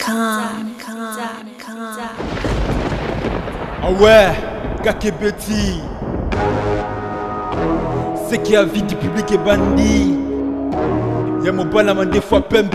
Ah ouais, Kakebeti. C'est qui a vie du public et bandit. Y'a mon balama des fois Pembe.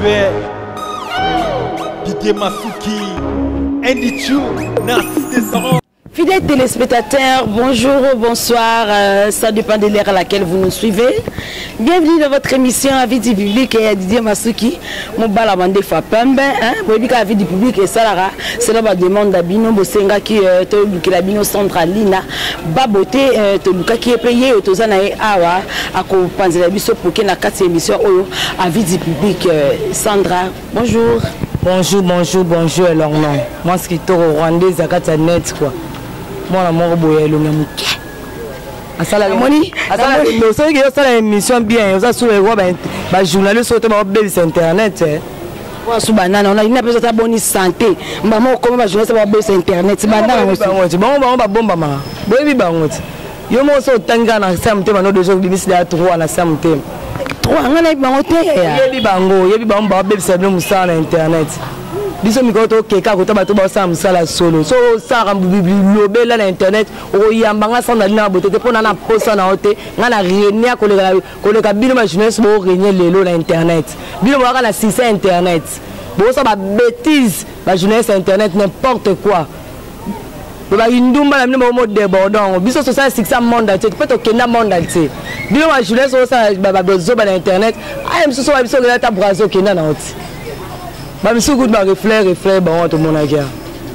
Didier Masuki. Andy Chou, Narcisse Descendants. Fidèles téléspectateurs, bonjour ou bonsoir, ça dépend de l'heure à laquelle vous nous suivez. Bienvenue dans votre émission Avis du public et Didier Masuki. Mon balama des fois Pembe, vous voyez qu'Avis du public et Salara, c'est là ma demande d'Abino Bosenga qui te l'Abino Centralina, Baboté, te Luka qui est payé, Tozanae Awa, à compenser la biso pour qu'il y ait 4 émissions Avis du public. Sandra, bonjour. Bonjour, bonjour, bonjour, alors non. Moi, ce qui est au Rwanda, c'est net, quoi. Moi, la mort, boye, le même. Asala moni asala no so que asala émission bien ça sur les journalistes sur internet wa su banana on a une personne bonne santé maman comment va journaliste va baisser internet banana bon bomba ma boyebi bangot yo mo so tanga na samte mano de jour bimisi da 3 na samte 3 ngana bangote yebi bango ba baisser no musala na internet biso mikoto keka ko tabato ba sa musala solo so sa rambubi là na internet o yambanga sanda na bote pona na posa na hote ngana réunir koleka bino ma jeunesse bo réunir lelo na internet bino mo na 6 internet bo sa ba bêtise ba jeunesse internet n'importe quoi ba indumba na bino mo débordant biso so ça 6 monde entier peut to kenda monde entier bino ma jeunesse so ça ba bezo ba na internet ay biso so ba biso ta brazo kenda na hote. Je suis good à reflet, bon, tout le monde a dit.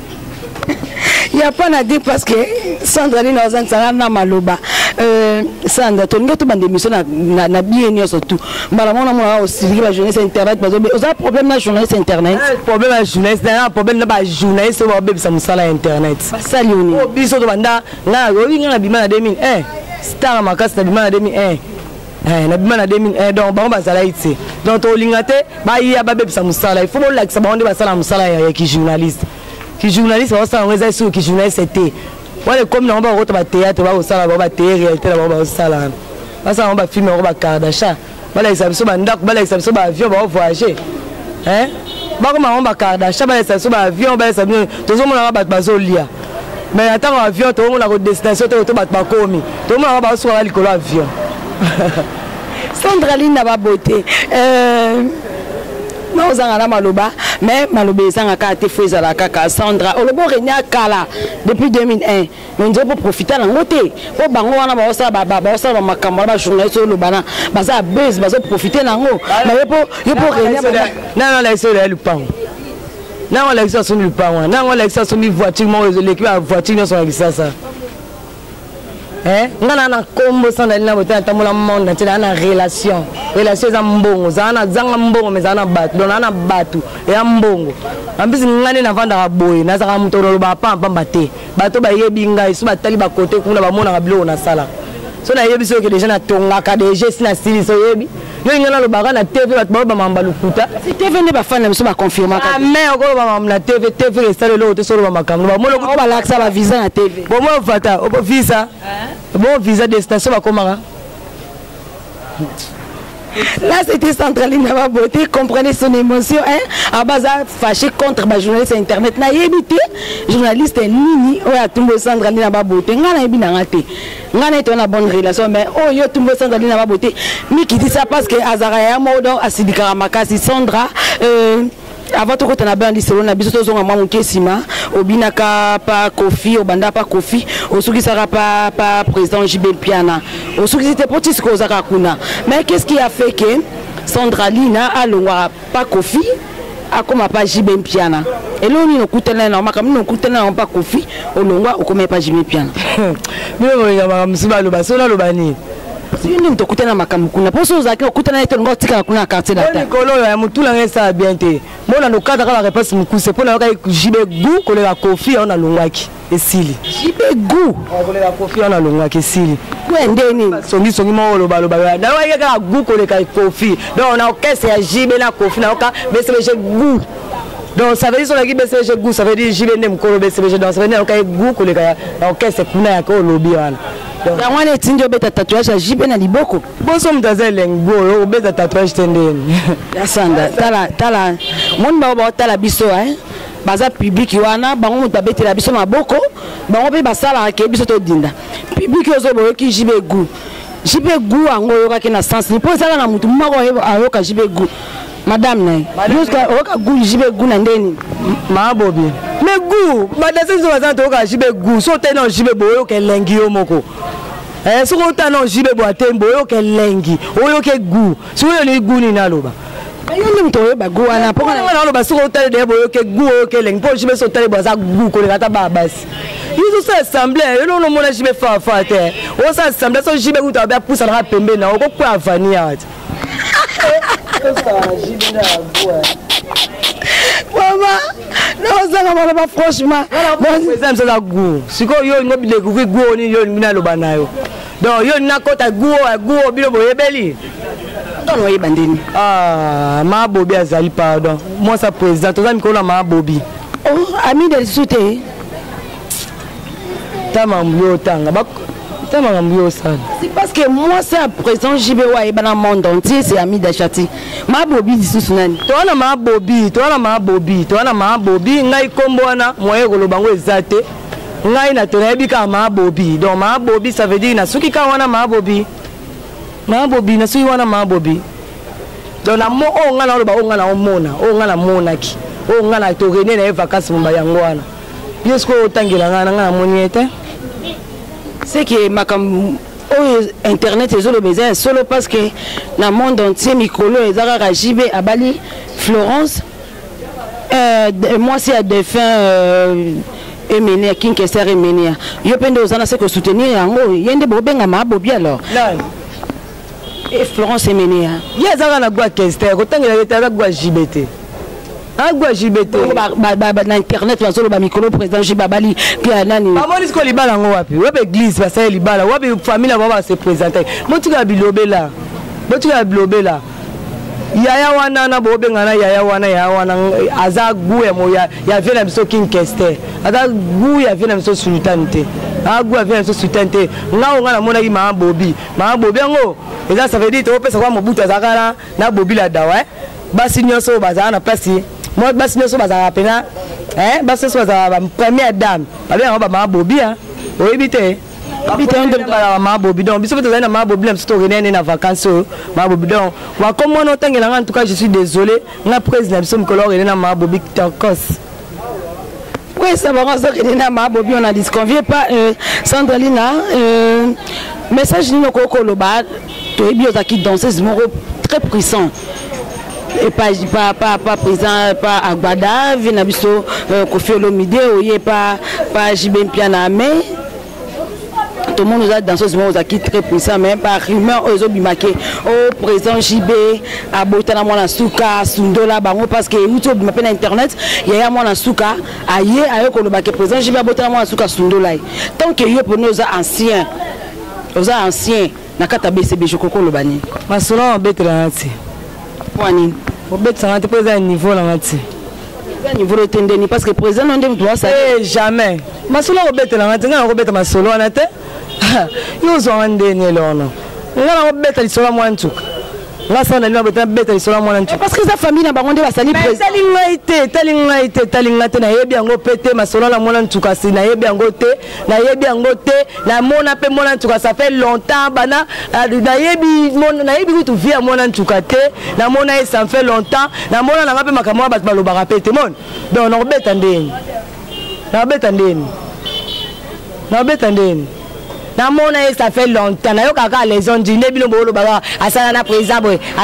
Il n'y a pas à dire parce que Sandra Lina na maloba. Sandra, tu n'as pas d'émission na bien surtout. Malamon a aussi la jeunesse internet. Vous avez un problème la jeunesse internet. Problème la jeunesse, un problème la jeunesse, c'est un ça me sala internet. Salut. Oh, biso to banda, na rovi na bima na 2001. Star makas na bima na 2001. Na bima na 2001 donc ba basala ite. Donc to lingate ba iya ba bebisa musala. Il faut la que ça ba onde basala musala ya ki journaliste. Ki journaliste ba sala ngeza sur ki journaliste c'était. Wale comme na ba roto ba théâtre ba sala ba théâtre réalité ba sala. Ba sala ba film ba Kardashian. Bala isabiso ba ndak bala isabiso ba avion ba voyager. Ba ko ma ba Kardashian bala isabiso ba avion ba isabiso to zo mona ba bazo lia. Mais attends avion to mona ko destination to ba komi. To mona ba so la likolo avion. Sandra Lina ba beauté non zanga maloba mais maloba zanga ka te feza la kaka Sandra olobo renya kala depuis 2001 mais nzo pour profiter na ngote po bango wana ba osa ba makambo ba journaliste lobana ba za buzz ba zo profiter na ngo mais yo renya non la c'est le pan non la c'est le pan non la c'est une voiture mo l'équipe voiture non sont ça ngana na kombo Sandra Lina bote tamola monde ntela na relation za mbongo zana zanga mbongo mezana batu dona na batu ya mbongo ambisi ngane na vanda boye na saka mutoro ba pamba te bato ba yebi ngai so batali ba kote kuna ba mona ngabilo na sala so na yebi so ke déjà na tonga ka déjà sina style so yebi yo ngana lo ba na TV ba ba mamba lukuta si TV ne ba fana so ba confirmer ka mais ko ba mamba na TV restale lo te so lo ba makambo ba mona ko ba laksa ba visa na TV bon moi fata o visa bon visa destination ba komara. Là, c'était Sandra Lina beauté, comprenez son émotion, à base fâché contre ma journaliste internet. Na yébité, journaliste nini, ouais, tombe Sandra Lina beauté. Ngana yebi na ngate. Ngana est une bonne relation, mais oh yo tombe Sandra Lina beauté. Mais qui dit ça parce que Azara ya modo asidika makasi Sandra avant tout quand on a bien dit selon na biso to zonga mamu kesima obinaka pa Kofi obanda pa Kofi osuki sara pa président JB Piana osuki c'était petit ce kozaka kuna mais qu'est-ce qui a fait que Sandra Lina alongwa pa Kofi akoma pa JB Piana et là on okutana na makambo no okutana pa Kofi olongwa okoma pa JB Piana mimi ngama msiba lo basona lo bani Sini mtokutana makambo kuna poso zake okutana eto ngo tika kuna quartier data nikolo ya mutula ngesa bien te mona no kata kala réponse mukuse pona ka jibe gu kolela Kofi ona longwaki esili jibe gu kolela Kofi ona longwaki esili kwendeni songi mo lo balo ba na wa ka gu kolela Kofi donc on a okese ya jibe na Kofi na oka BCBG gu donc ça veut dire sur la BCBG gu ça veut dire jibe ndem kolo BCBG donc ça veut dire ka gu kolela na okese kuna ya ko lobi wana ya mwana etindio beta tatouage ya jibe na liboko boso mtaze lengo beta tatouage tendeni ya Sandra tala mon ba tala biso baza public wana bango mutu abetela biso maboko bango pe basala ke biso to dinda public ozo boyo ki jibe gu ango yoka ke na sens ni po sala na mutu mako ayoka jibe gu madame na jusqu'à oka gu jibe gu na ndeni mabobi mais gu badase zo bazanto oka jibe gu so te na jibe boyo ke lengi yo moko so ko ta na jibe bo atembo yo ke lengi oyo ke gu so yo ni gu ni naloba yoni mto ba gu ana poko na naloba so ko ta de boyo ke gu oyo ke lengi po jibe so ta bo za gu ko le kata ba basi ils sont assemblés et non non mona jibe fa te o sa assemblée so jibe ku ta ba pousa na pembe na o ko kwa avania Maman, non, ça va pas franchement. Bon, ça la goût. Si quoi yo ngobi découvrir goût ni yo mina lo banayo. Donc yo na kota goût bilo boye beli. Non oui bandini. Ah, ma bobi azali pardon. Moi ça président, toi mi ko la ma bobi. Oh, ami de souté. Tamambio tanga. C'est parce que moi c'est à présent JBwa et dans le monde entier c'est ami d'Achati. Ma bobi disusu nani. Toi na ma bobi ngai kombona moye kolobango ezate. Ngai na tona ebika ma bobi. Donc ma bobi ça veut dire na suki ka wana ma bobi. Ma bobi na suki wana ma bobi. Donc na mo o ngana loba o ngana omona, o ngana monaki. O ngana to rene na vacances mba yango wana. Yesko otangela ngana moniete. C'est que ma internet est le besoin solo parce que dans le monde entier Mikolo et Zara Rajibe à Bali Florence moi c'est à défunt Emenia King Kesser Emenia yo pende aux c'est que soutenir yango yende bobenga ma bobi alors et Florence Emenia ya Zara na gwa Kesser kotangela yeta gwa JBT agwa JBT na internet bazolo ba Mikolo président Jibabali puis nani amoni ko libala ngo wapi wapi église ba sa libala wapi famille ba se présenter motuka bilobela yaya wana na bobenga na yaya wana aza gu ya moya ya vena biso King Kester aza gu ya vena biso sultanité agu ya vena biso sultanité ngao ngana mona ki ma bobi ngo eza ça veut dire to pesa kwa mobutu azakala na bobi la dawa basi nyoso bazana na pesi moi basi nyoso bazala pena basi nyoso bazala première dame ba ma bobi oyebite ma bobi donc biso peut-être na ma bobi na biso renene na vacances ma bobi donc wa comme moi notangela en tout cas je suis désolé na président biso Mikolo renene na ma bobi tokos. Oui, ça va renene na ma bobi on a disconvient pas Sandralina message ni noko loba to ebi ozaki danseuse moko très puissant. Et pas présent, pas Agbada, Vinabiso, Kofi Olomide, ou pas Jibem Piana, mais tout le monde nous a dans ce moment qui très puissant, mais par rumeur aux Obimake, au présent JB, à Botana Mona Souka, Sundola, Bango, parce que YouTube m'appelle internet, il y a Mona Souka, aïe, aïe, Kolobake, présent JB, à Botana Mona Souka, Sundola. Tant que yo pour nous anciens, Nakata BCB, je crois le bani. Ma soeur, on bête là, Wani au bête ça pas un niveau là niveau de tendeni parce que président on doit ça jamais ma solo au bête là on bête ma solo na te yo zo andeni lono ngala au bête li solo moi ntuka la sana ni ba bête li solo moi ntuka parce que sa famille na bango nde basali président talingaite na yebi yango pété ma solo la moi ntuka si na yebi yango te na mona pe mona ntuka ça fait longtemps bana na yebi tu via mona ntuka te na mona ça fait longtemps na mona na ngape makamwa ba balobaka pété mon donc na beta ndeni na mona ça fait longtemps na yo kaka les gens dit ne bino bolo baba asana na président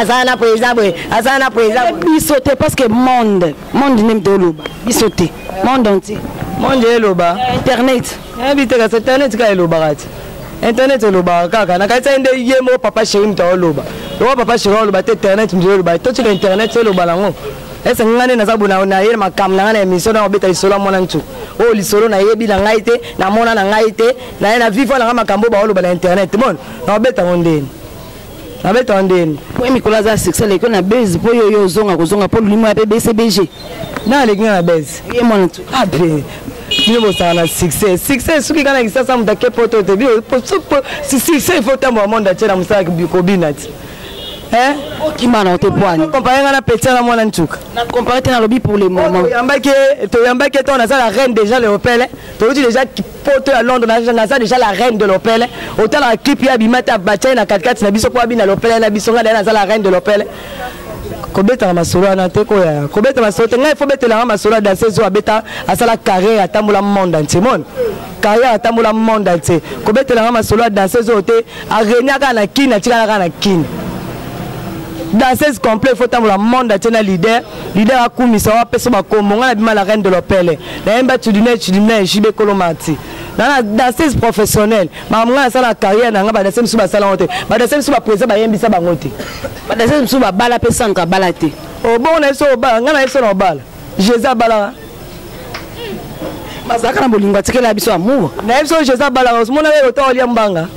bisoté parce que monde nem de loba bisoté monde entier monde loba internet habite ka internet ka loba kati internet loba kaka na kaisa ende yemo papa chéri mta loba lo papa chéri loba internet mzo loba to tshika internet loba lango ese ngane na zabuna na yele makam na ngane émission na obeta lisolo mona ntu o lisolo na yebi na ngaite na mona na ngaite na vivre na makambo ba loba na internet mon na obeta ondeni oui Mikolo za succès le na base po yo zonga po limo ya BCBG na le na base ye mona tu abe ni mo sana succès suki kana kisasa mutake poto te bi succès faut tambo monde atira musaka bikobinati Qui m'a noté poigne. Comparé à la petite à moi n'entouk. Na comparé à lobby pour les moments. Yambake toi on a la reine déjà l'Européenne. Tu dis déjà qui porte à Londres on a déjà la reine de l'Européenne. Autant la clip ya bimata bacha na 4x4 na biso kwa bina l'Européenne na biso ngala na la reine de l'Européenne. Kobeta masolo na te ko ya. Kobeta masolo te ngai faut beta la masolo dans ces eaux beta asala carrière atamula monde entier mon. Carrière atamula monde entier. Kobeta la masolo dans ces eaux te arenya kana kina tika kana kina. Dans ces complets, il faut que le monde ait un leader. Leader a commis ça, on peut se battre comme la reine de l'Opel. Tu dis, dans ces professionnels, maman a la carrière, dans la scène sous la salon, dans la scène sous la présence, il y a un bissa bangote. Dans la scène sous la balle, il y a un balate. Oh bon, on est sur le bal, on est sur le bal. Jésus Bala. Mais ça, quand on a dit la biso amour. On est sur Jésus Bala, on a autant de Liambanga.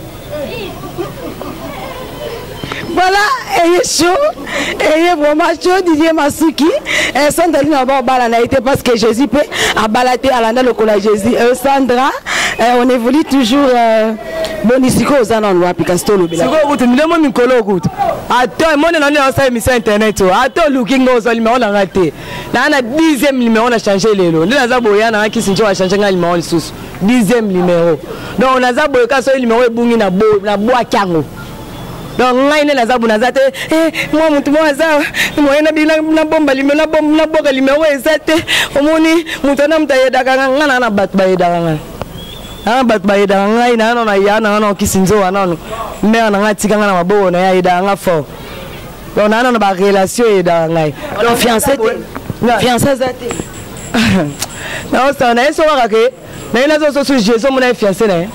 Voilà, et chaud, et vraiment chaud, Didier Masuki. Et Sandra n'a pas balayé parce que Jésus peut balader à l'année le collège Jésus. Sandra, on évolue toujours. Bon, ici, aux anons, puis Castolo. Si vous avez un micro, attends, moi, on a un émission internet. Attends, looking aux aliments, on a raté. Là, on a 10e numéro, on a changé les lots. Nous avons un qui s'est changé un numéro, 10e numéro. Donc, on a un numéro, on a bois cango. Donc, on a zabu nazate moi mutu mwaza moyena bila na bomba limeo na boka limeo ezate omoni mutu na mtayeda kangana na bat bayeda kangana bat bayeda ngai na no na yana no kisinzo anono me na ngati kangana mabo na yaida nga fo donc na no ba relation eda ngai donc fiancé zate na ça na eso wakake na ina zo so Jésus mon fiancé na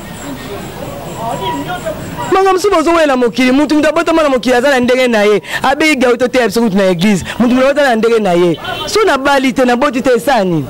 manga msubo zo wela mokili mutu ndabota mana mokili azala ndenge na ye abe ga utote ya biso na église mutu ndabota na ndenge na ye so na bali te na boti te sani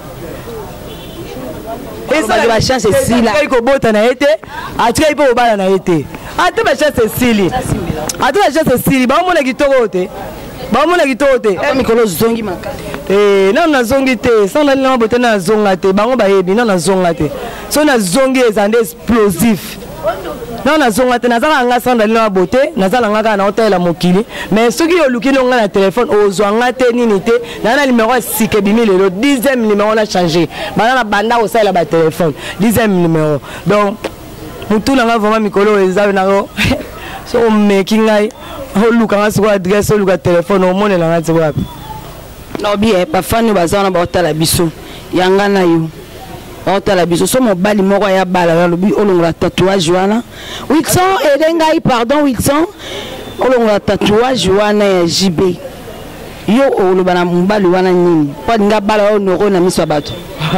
esa ba chance sila ko bota na ete atika ipo obala na ete ate ba chance sili ate ba chance sili ba mona kitoko te ba mona kitoko te mikolo zongi makasi non na zongi te sana na bota na zonga te bango ba yebi non na zonga te so na zongi ezande explosif. Non, na zonga te nazala nga sanda lina bote nazala nga na hôtel la mokili mais soki yo luki nga na téléphone ozwanga te nini te na numéro sike bimi le 10e numéro na changer bana banda au sala ba téléphone 10e numéro donc mutu na nga vraiment mikolo ezabe na go so making ngai o luka nga siko adresse o luka téléphone o mone na nga tiko wapi no bien pa fani bazana ba hôtel la biso yanga na yo la biso so mobali moko ya bala lobi olongola tatouage wana Wilson edengai pardon Wilson olongola tatouage wana ya JB yo oloba na mobali wana nini pa nga bala o noro na miso bato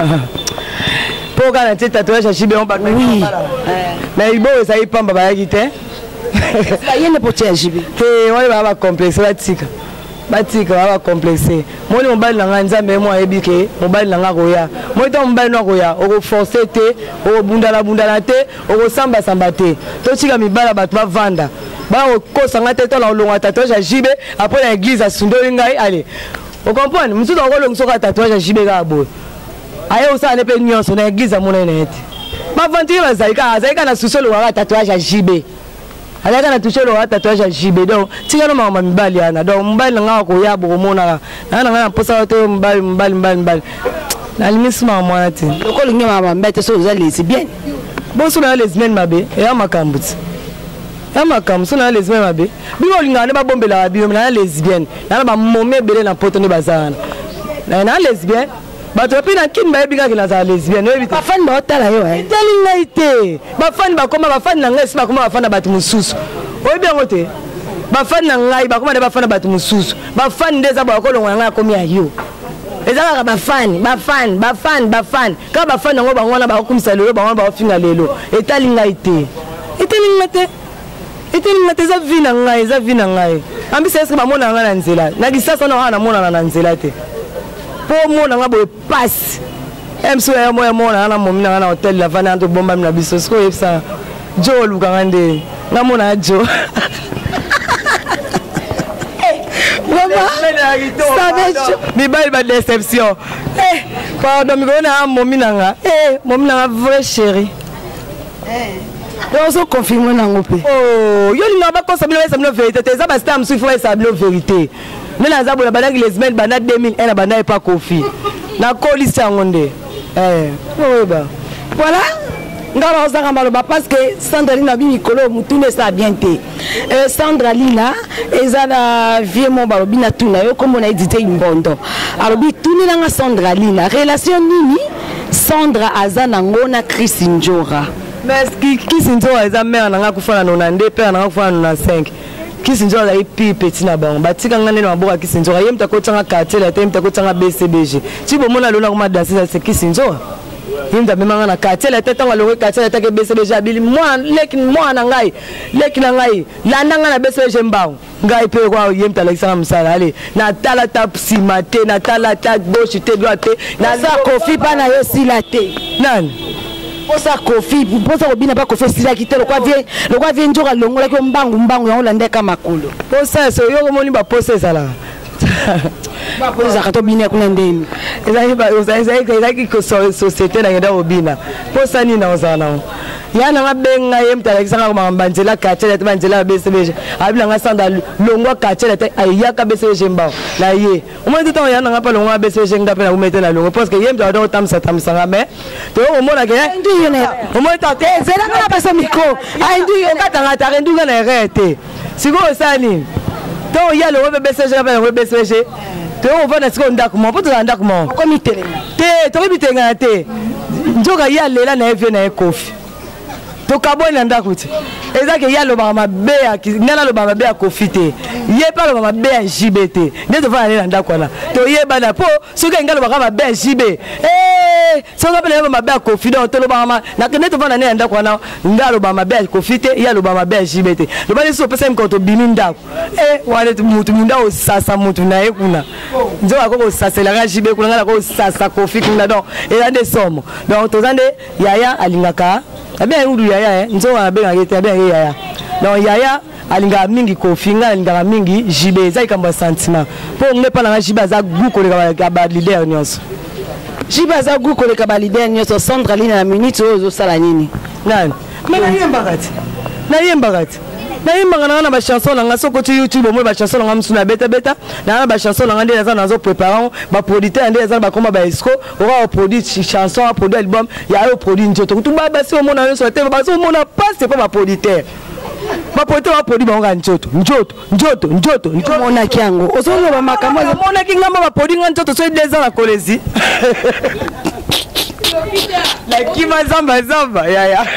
po kana te tatouage ya JB on ba oui mais ibo ça y pamba ba yakite ba yene pote ya JB te wale ba complexe batika batika ba complexé moni mobali na nzambe mo ayebike mobali na koya moi to mobali na koya oko forcer te oko bundala te oko samba te to tika mibala bato ba vanda ba ko sanga te to la longa tatouage ya JB après la église a sundoli ngai allez on comprend musuto ko longa soka tatouage ya JB ga bo aye osa ne pe nyonso na église amona net ba vantire bazalika na susolo wa tatouage ya JB alaka na toucher le tatouage à JB donc tika no mama mibali ana donc mbali nga ko ya bo mona na nga posa te mbali na limisma mwana te ko lingi mama mbete so za lesbienne bon so na lesbienne mabe e amakambuti so na lesbienne mabe bino linga ne ba bombela bio na lesbienne na ba momé belé na poto ne bazana na lesbienne bato pina kin ba ebika kina za lesbienne ebite ba fan ba otala yo telinga ite ba fan ba koma ba fan na ngesi ba koma ba fan na bato mususu oyebi yango te ba fan na ngai ba koma de ba fan na bato mususu ba fan ndeza ba ko longa ngai komi ayo ezala ba fan ka ba fan ngo ba ngwana ba kumisa lelo ba ngwana ba finga lelo etalinga ite za vina ngai ambisa eske ba mona ngai na nzela na kisasa na wana mona na nzela te po mona nga boye passe emso ya moya mona na momina na hotel la vana to bomba na biso sko yepsa jo luka ngande nga mona jo mi bali ba déception pardon mi gona momina nga vrai chéri ozo confirmer nango pe oh yo linga ba ko sabino sabino vérité te za ba star msu faut sabino vérité nena za bola bana les semaines bana 2001 bana pas Kofi na ko liste ngonde ba voilà ngala ozanga maloba parce que Sandraline a bien mikolo mutune ça bien te Sandraline eza na vie mon balobi na tuna yo comme on a édité imbondo alobi tuni na Sandraline relation nini Sandra azana ngona Chris Njora mais Chris Njora eza mère nanga kufana na 92 père nanga kufana na 5 Chris Njora est plus petit na bango batika ngane na maboka Chris Njora yem takotanga quartier la tem takotanga BCBG ti bomona lona kuma danser c'est Chris Njora yimda memanga na quartier la tête ngalo ko quartier la tête BCBG abili moi na ngai leki na ngai landanga na BCBG mbao ngai pe kwa yemta la kisanga msala ale na tala tap simate na tala tap gauche te droite na sa Kofi pa na yo silate nani posa Kofi posa ko bina ba Kofi sila kitelo kwa vie njoka longola ko mbangu ya olande ka makolo posa so yo ko moni ba posa sala ba posa ka to bina kuna ndeni ezaki ko société na ngenda obina posa ni na ozana yana ngabenga yemta kisanga ko mbanjela quartier la banjela BCBG abina nga sanda longwa quartier la ayaka BCBG mbao na ye omoni to yana nga pa longwa BCBG ngape na umete na longo parce que yemta do tamsa nga me to omona ke ndu yone omoni ta te zela na pesa micro ndu yone katanga ta ndu na rete siko sani to yalo we BCBG ngape na BCBG to on va na siko ndako mo poto ndako mo ko mitele te to bitenga te njoka yalela na evie na Kofi to kabona ndakuti ezake yalo ba mabeya ngana lo ba mabeya Kofi te ye pa lo ba mabeya JBT ndeto va na ndakwana to ye bana po soka ngalo ba mabeya JB soka pele ba mabeya Kofi do to lo ba ma na ndeto va na ndakwana ngalo ba mabeya Kofi te yalo ba mabeya JBT lo ba so pesa mkoto biminda wale mutu munda o sasa mutu na ekuna nzo akoko sasa la JB kuna ngala ko sasa Kofi kuna do elande somo donc to zande yaya alingaka abia udu yaya nzo wa benga yete abia yaya non yaya alinga mingi Kofi nga alinga mingi JB za ikamba sentiment po ngepa na JB za guko le ba leader nyonso JB za guko le ba leader nyonso Sandraline na minute ozo sala nini nani mena yembagati na yembanga na ba chanson nga soko tu YouTube mo ba chanson nga msuna beta na ba chanson nga ndeza nazo préparer ba producteur ndeza ba komba ba esco ora produit chanson produit album ya yo produit njoto tu ba si omona yo so te ba so omona passe pas ba producteur ba producteur ba produit ba nga njoto mona kiango ozolo ba makambo mona kingamba ba produit nga njoto so 2 ans la kolezi la kima zamba ya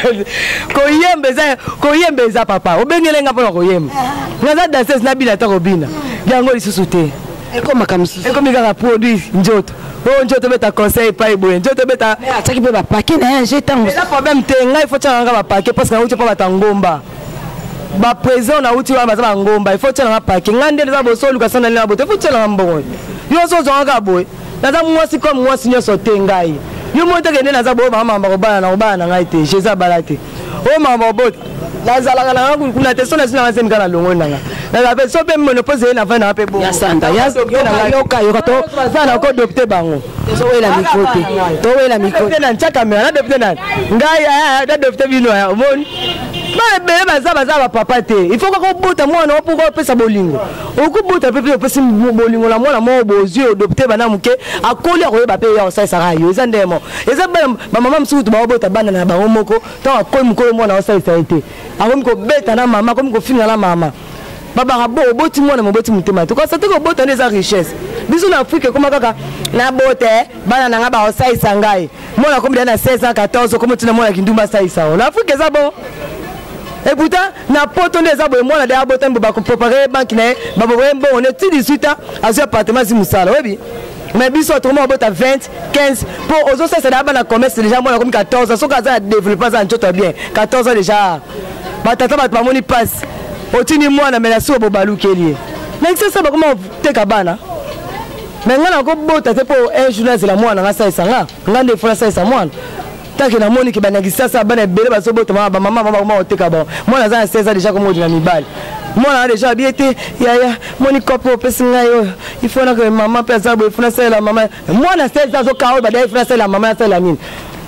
koyembe za papa obengele nga pona koyemba ngaza danseuse na bila ta kobina yango lisusu te eko makamisi eko mika produit njoto njoto beta conseil pa iboye njoto beta ataki pe ba paquet na jetango la problème te nga il faut tanga ba paquet parce que na uti pa batangomba ba présent na uti wa ba ngomba il faut tanga paquet ngande za bosolu ka sana na bote il faut tanga mbongo yo so zonga boy naza mwasi comme mwasi nyoso te ngai yo monte ke nena za bo mama mbakobana na obana ngai te jeza balate o mama bot la zala na kuna te sona sina ngasemi kana longo nanga na la pe so pe monopose na fa na pe bo ya sanda ya yoka to sana ko docteur bango so wela mikote to wela mikote na nchaka me na docteur na ngai ya da docteur bino ya omoni ba be baza papa te il faut ko buta mwana o pour pesa bolingo o ku buta pe pesa bolingo la mwana mo bozio docteur bana muke akoli ko ba pe ya sa sa yo eza ndemo eza ba mama msutu ba bota bana na ba moko to akoli mukolo mwana o sa ite akomi ko beta na mama akomi ko finga la mama baba rabo oboti mwana moboti mutema to ko sa te ko bota ndeza richesse biso na Afrique koma kaka na bote bana na ngaba o sa isangai mwana komi na 16 ans 14 komi tina mwana kindumba sa isa na Afrique eza bon. Et pourtant, na poto ndeza boye mwana da bota mbo ba ko préparer banque na ba bo on est tout 18 ans à ce appartement si musala webi mais biso autrement bota 20 15 pour ozo ça da bana commerce déjà mwana comme 14 so ka za développer ça njoto bien 14 ans déjà ba tata ba moni passe otini mwana mais la so bo balukeli mais c'est ça comment teka bana mais ngana ko bota te pour un journaliste la mwana nga ça sanga ngande fona ça mwana taki na moni ki banagisa sa bana bele ba sobo to mama oteka bon mwana za 16 ans déjà comme na mibali mwana déjà bien été ya moni kopo pesinga yo il faut na que maman pesa bo il faut na ça la maman mwana 16 ans zo kawo ba dai faut na ça la maman ça la mine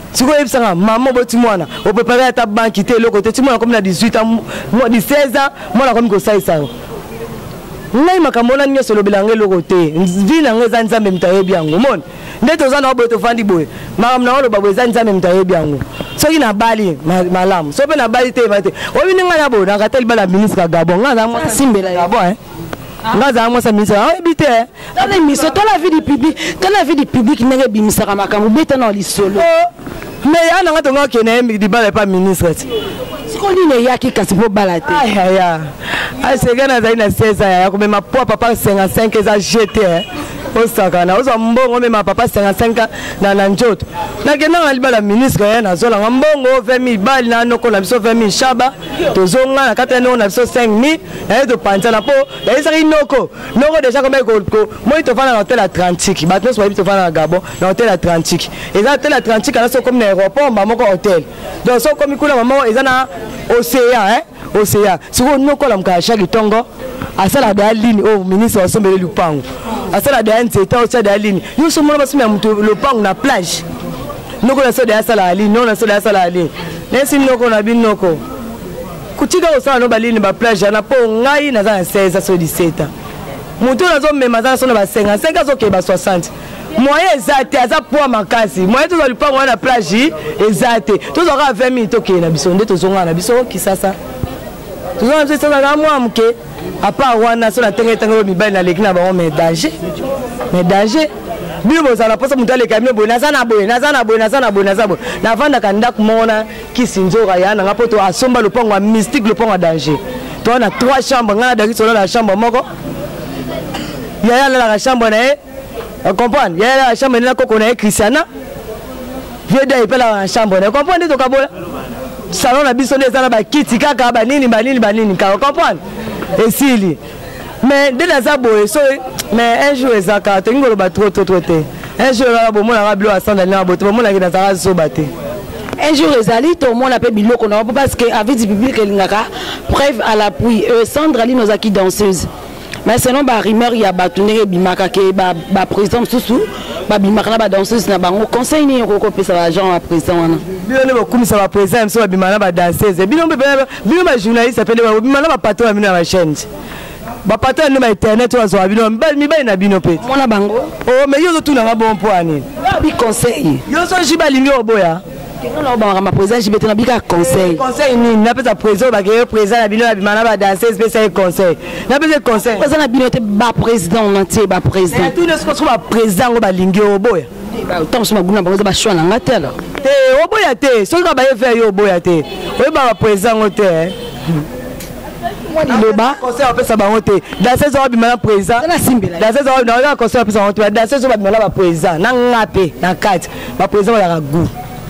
Si vous avez maman, vous préparez à ta banque, quitter le côté, tu m'as comme 18 ans, moi 16 ans, moi la comme ça et ça. Ngai makamona nyoso lo bilange lo côté. Vina ngeza nzambe mtaye byango. Mon. Ndeto zana obo to fandi boy. Maram na lo babwe za nzambe mtaye byango. So ina bali malamu. So pe na bali te mate. Obi ninga na bo na katel bala ministre Gabon. Ngaza mo simbela Gabon Ngaza mo sa ministre. Ah ebite. Dans l'émission, dans la vie du public, dans la vie du public n'enge bimisaka makambo beta na lisolo. Mais yana ngato ngake na di bala pas ministre. Sikoli ne yaki kasi po balate. Aïe aïe aïe. Ah c'est gana za ina 16 ya comme ma papa 55 eza jeté. Au sakana, au mbongo même papa 55 na njoto. Na kena ngaliba la ministre na zola mbongo 20000 bali na noko na biso 20000 shaba. Tozonga na kata na biso 5000 et de panta na po. Ya isa noko. Noko déjà comme ko moi to fana na hôtel Atlantique. Bato so to fana na Gabon na hôtel Atlantique. Eza hôtel Atlantique na so comme na aéroport ba moko hôtel. Donc so comme kula maman eza na océan océan. Si vous noko la mkasha kitongo asala da ligne au ministre osombele lupango. Asala da nzeta au da ligne. Yo so mona basumi lupango na plage. Noko na so da asala ligne, non na so da asala ligne. Nesi noko na binoko. Kutika osala no ba ligne ba plage na po ngai na za 16 so 17. Mutu na zo mema za so na ba 55 so ke ba 60. Moyen ezate aza poa makasi. Moyen to lupango na plage ezate. To zo ka 20 minutes to ke na biso nde to zonga na biso kisasa. Tout ça, c'est ça, moi, à part Wana, sur la terre, il y a des danger. Mais danger. Bibo ça la posa mutale kamino bo nazana bo na vanda kanda kumona kisinzora yana ngapoto asomba le pont mystique le pont danger. To na 3 chambres ngana daki solo la chambre moko. Ya la chambre na comprendre. Ya la chambre na koko na Christiana. Vieux dai pela la chambre na comprendre to kabola. Salon na biso ndeza na ba kiti kaka ba nini ka comprendre. Et sili. Mais de la zabo so mais un jour ezaka te ngolo ba trop un jour la bo mona rablo asanda na bo to mona kina zaka so baté un jour ezali to mona pe biloko na parce que avec du public elingaka preuve à l'appui Sandra Ly nozaki danseuse mais sinon ba rumeur ya batunere bimaka ke ba président susu ba bimaka na ba danseuse na bango conseil ni ko pesa ba gens à président wana bino ne ba kumisa ba président so ba bimana ba danseuse bino ba journaliste appelé ba bimana ba patron na bino na chaîne ba patron na internet wa zo bino mi ba na bino pe mona bango oh mais yo zo tuna nga bon poani bi conseil yo so jiba lingi oboya non ba ma président jibete na bika conseil ni na pesa président ba ke président na bino na bimana ba danseuse spécial conseil na pesa conseil président na bino te ba président entier ba président tout ne se ba président ba lingi oboya tant que maguna ba ba choix na ngatel te oboya te so ka ba ye yo oboya te o ba président ote le bas conseil on peut ça bangote dans ces heures bimana président dans ces heures na conseil on peut ça bangote dans ces heures bimana ba président na ngape na carte ba président la goût.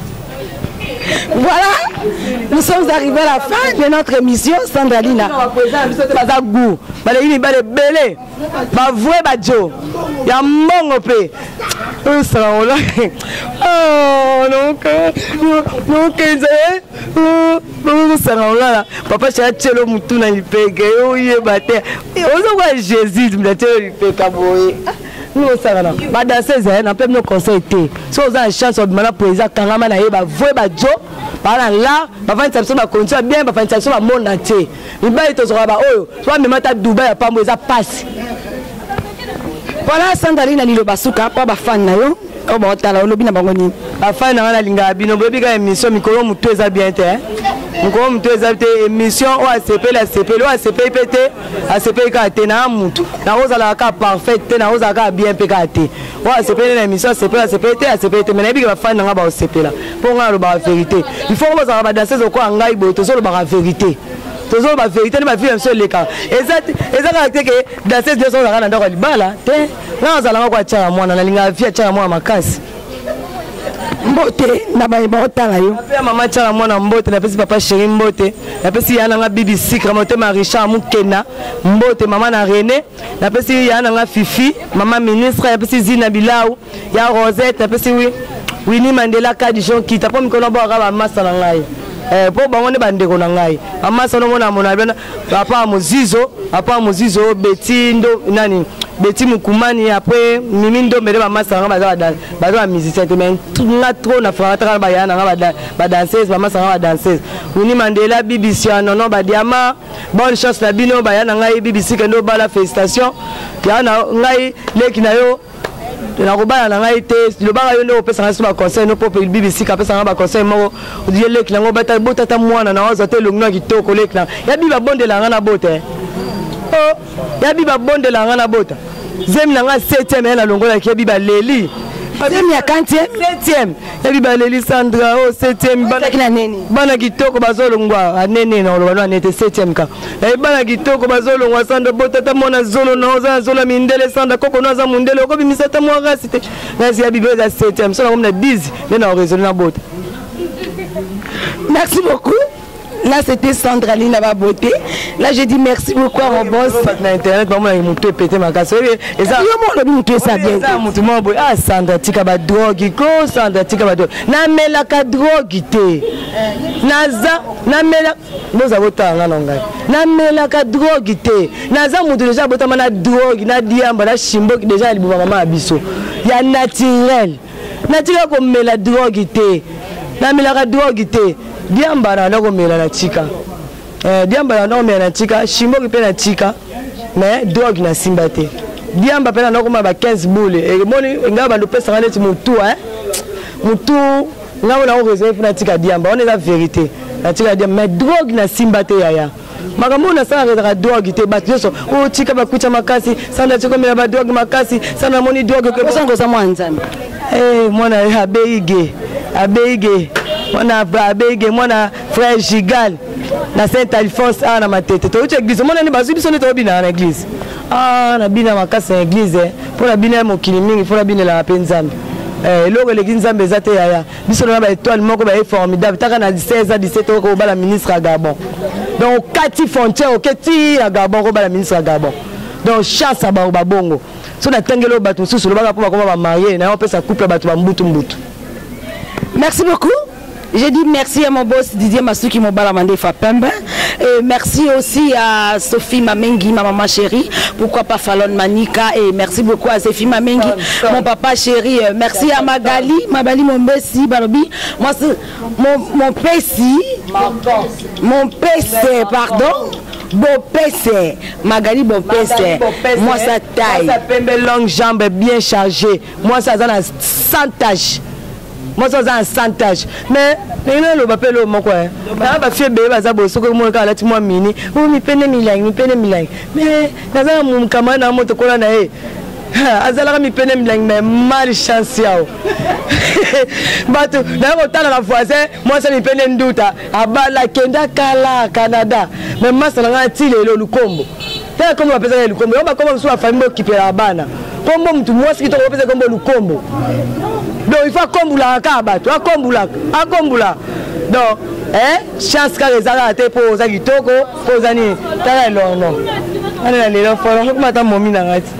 Voilà, nous sommes arrivés à la fin de notre émission Sandra Ly. Goût ba le ba le belé ba vrai ba jo ya mongo pe ça on là oh non qu'est-ce non ça on là papa chez tchelo mutu na ipeke oye bate ozo kwa Jésus mletelo ipeka boye nous ça là ba danseuse na peut nos conseil té so on a chance de mana président kangama na ye ba vrai ba jo ba là ba vendre ça ba condition bien ba vendre ça ba monde entier iba ito zora ba oyo so même ta Dubaï ya pambo eza passe. Voilà Sandra Ly na lilo basuka pa ba fan na yo o ba tala olobi na bango ni ba fan na na linga bino bobi ka émission mikolo mutu eza bien te mikolo mutu eza te émission o ACP la CP lo ACP PT ACP ka te na mutu na ozala ka parfait te na ozala ka bien pe ka te o ACP na émission ACP la CP te ACP te mais na bi ba fan na ba ACP la pour nga lo ba vérité il faut que ça ba danser ko ngai bo to so lo ba vérité toujours la vérité ne ma vie un seul les cas exact que dans ces deux ans on a dans le bala te na za la kwa cha mwana na linga via cha mwana makasi mbote na ba otala yo pe mama cha mwana mbote na pesi papa chéri mbote na pesi yana nga BBC kramote Marisha Mukena mbote mama na René na pesi yana nga Fifi mama ministre na pesi Zina Bilau ya Rosette na pesi Winnie Mandela Kadijon kita po mikono bo ka ba masa na ngai po bango ne bandeko na ngai amasa no mona mona bana apa mozizo beti ndo nani beti mukumani après mimi ndo mbele bamasa nga baza musicien te mais nga trop na frata ba yana nga ba danseuse bamasa nga ba danseuse Uni Mandela BBC non ba diama bonne chance na bino ba yana ngai BBC kendo bala félicitation yana ngai leki na yo na robala na ngai te le banga yo ndo pesa nga ba conseil no pop BBC ka pesa nga ba conseil moko odiye leki na ngo bota ta mwana na wazo te longno kitoko leki na ya biba bondela nga na bote oh ya biba bondela nga na bota zemi na nga 7e na longola ki biba leli zemi ya 7e ya biba leli Sandra oh 7e bana kitoko bazolongwa anene na olwana nete 7e ka bana kitoko bazolongwa Sandra bota ta mona zolo na oza zolo mindele Sandra koko na za mundele ko bimisa ta mwa rasite na ya biba za 7e so na komna busy na raisonner na bota. Merci beaucoup. Là, c'était Sandraline à ma beauté. Là, je dis merci beaucoup à mon boss. Na internet, maman, il m'a pété ma casse. Et ça, ça bien. Ah, Sandra, tika ba drogue, ko Sandra, tika ba drogue. Na mela ka drogue te. Naza, na mela. Nous avons tant na ngai. Na mela ka drogue te. Naza mutu déjà bota mana drogue, na diamba, na shimbo déjà libu maman abiso. Ya naturel. Naturel ko mela drogue te. Na mela ka drogue te. Diamba na ndoko mela na chika. Diamba na ndoko mela na chika, shimbo pe na chika. Mais drogue na simba te. Diamba pe na ndoko ma ba 15 boule. Et moni ngaba ndo pesa ngane ti mutu Mutu ngaba na réserve na chika diamba. On est la vérité. Na chika diamba mais drogue na simba te yaya. Makambo na sa reza drogue te batioso. O chika ba kucha makasi, sana chiko mela ba drogue makasi, sana moni drogue ko sango sa mwanzami. Mwana abeige. Mwana abege mwana frère Gigal na Saint Alphonse na matete to uche église mwana ni bazubi sonne to bina na église na bina makasa na église pour la bina mokili mingi pour la bina la penzambe eloko l'église nzambe ezate yaya biso na ba étoile moko ba formidable taka na 16 à 17 ans ko ba la ministre à Gabon donc kati frontière oketi à Gabon ko ba la ministre à Gabon donc chance à ba bongo so na tengelo batu susu lo baka po ba marier na on peut sa couple batu ba mbutu. Merci beaucoup. Je dis merci à mon boss Didier Masuki Mobala Mandé Fapembe. Et merci aussi à Sophie Mamengi, ma maman chérie. Pourquoi pas Fallon Manika. Et merci beaucoup à Sophie Mamengi, mon papa chéri. Merci à Magali, mon bessi, Balobi. Moi, mon pessi, mon PC, pardon. Bon PC, Magali bon PC. Moi, ça taille. Moi, ça pembe longue jambe bien chargée. Moi, ça a un santage. Moi ça un santage mais le bapel au mon quoi na ba fie be ba za bo soko mo ka lati mo mini o mi pene milang mais na za mu kama na moto kola na azala mi pene milang mais mal chance yao batu na ko tala la voisin moi ça mi pene nduta abala kenda kala Canada mais masa nga tile le lukombo tala comme ba pesa lukombo yo ba comme so famille qui pela bana kombo mtu mwasi kitoko pesa kombo lukombo. Donc il faut comboula akabato akombula donc chance ka rezala te po za kitoko po za ni tala lono ana lelo folo ko mata momi na ngati.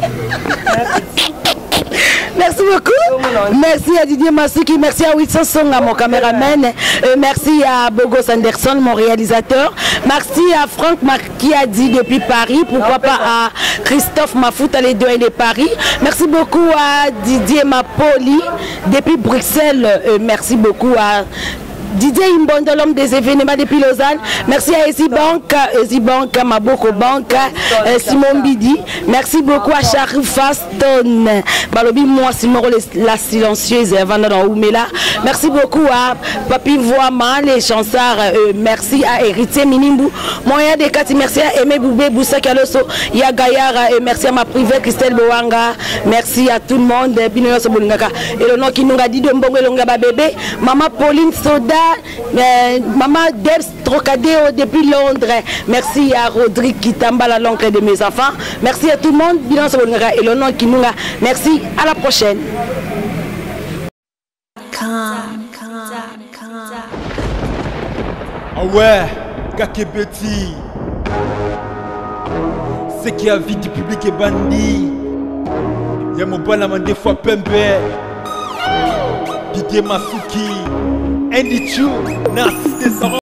Merci beaucoup. Merci à Didier Masuki, merci à Wilson Songa, mon caméraman. Merci à Bogos Anderson, mon réalisateur. Merci à Franck qui a dit depuis Paris. Pourquoi pas à Christophe Mafouta, les deux et les Paris. Merci beaucoup à Didier Mapoli depuis Bruxelles. Merci beaucoup à Didier Imbondo, l'homme des événements depuis Lausanne. Merci à Ezibank, Maboko Bank, Simon Bidi. Merci beaucoup à Charles Faston, Balobi, moi, Simon, la silencieuse, Vandana Oumela. Merci beaucoup à Papi Voama, les chansards. Merci à Héritier Minimbu. Moyen des Kati, merci à Aimé Boubé, Boussa Kaloso, Yagayara. Merci à ma privée, Christelle Boanga. Merci à tout le monde. Et le nom qui nous a dit de Mbongo Longa bébé. Maman Pauline Soda. Maman Debs Trocadéo depuis Londres. Merci à Rodrigue Kitambala, l'oncle de mes enfants. Merci à tout le monde. Et le nom qui nous a. Merci. À la prochaine. Ah ouais, Kakebeti. C'est qui a vie du public est bandit. Y'a mon balama des fois pembe. Didier Masuki. Andy Chu, Narcisse Descendant.